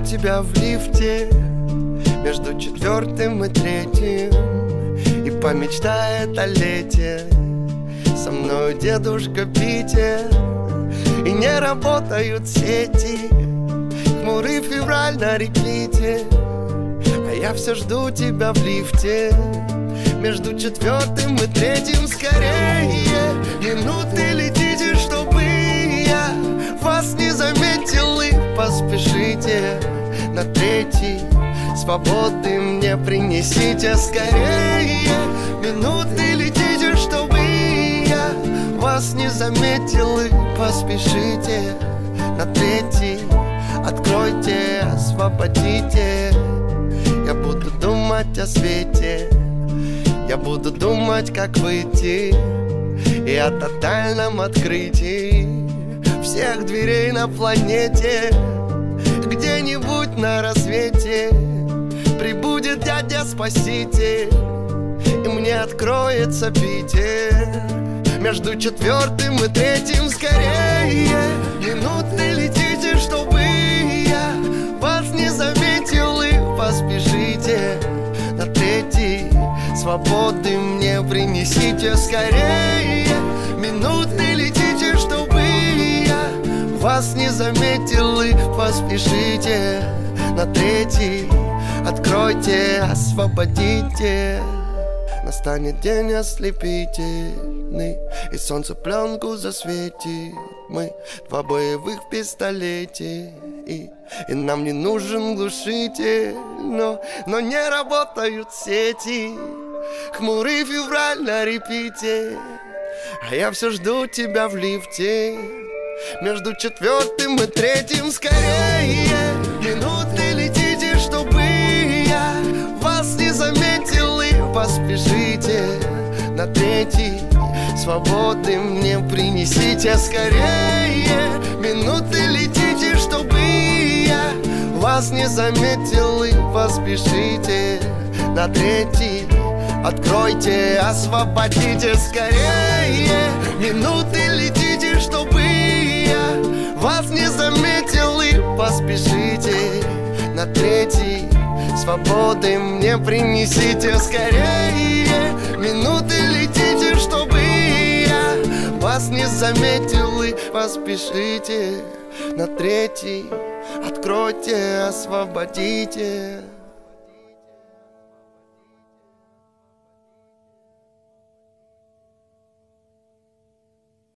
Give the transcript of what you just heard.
тебя в лифте между четвертым и третьим, и помечтает о лете со мною дедушка Питер. И не работают сети, хмурый февраль на репите, а я все жду тебя в лифте между четвертым и третьим. Скорее, минуты летите, чтобы я вас не заметил, и поспешите на третий. Свободы мне принесите скорее, минуты летите, чтобы я вас не заметил, и поспешите на третий. Откройте, освободите. Я буду думать о свете, я буду думать, как выйти, и о тотальном открытии всех дверей на планете. Где-нибудь на рассвете прибудет дядя-спаситель, и мне откроется Питер между четвертым и третьим. Скорее, минуты летите, чтобы я вас не заметил, и поспешите на третий. Свободы мне принесите скорее, минуты летите, чтобы я вас не заметил, и поспешите на третий. Откройте, освободите. Настанет день ослепительный, и солнце пленку засветит. Мы два боевых пистолете, и нам не нужен глушитель. Но не работают сети, хмурый февраль на репите, а я все жду тебя в лифте между четвертым и третьим. Скорее, минуты летите, чтобы я вас не заметил, и поспешите на третий. Свободы мне принесите скорее, минуты летите, чтобы я вас не заметил, и поспешите на третий. Откройте, освободите скорее, минуты летите, чтобы я вас не заметил, и поспешите на третий. Свободы мне принесите скорее, минуты летите, чтобы я вас не заметил, и поспешите на третий. Откройте, освободите.